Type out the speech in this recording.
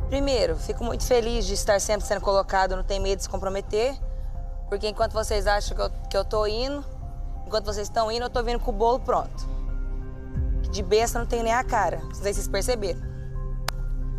Primeiro, fico muito feliz de estar sempre sendo colocado, não tenho medo de se comprometer, porque enquanto vocês acham que eu tô indo, enquanto vocês estão indo, eu tô vindo com o bolo pronto. De besta não tem nem a cara, não sei se vocês perceberam.